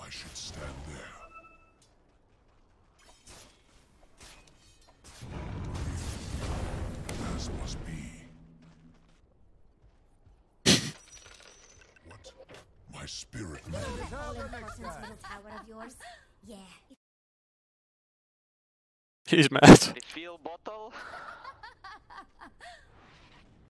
I should stand there. As must be. What? My spirit man. That all-important little tower of yours? Yeah. He's mad. Refill bottle.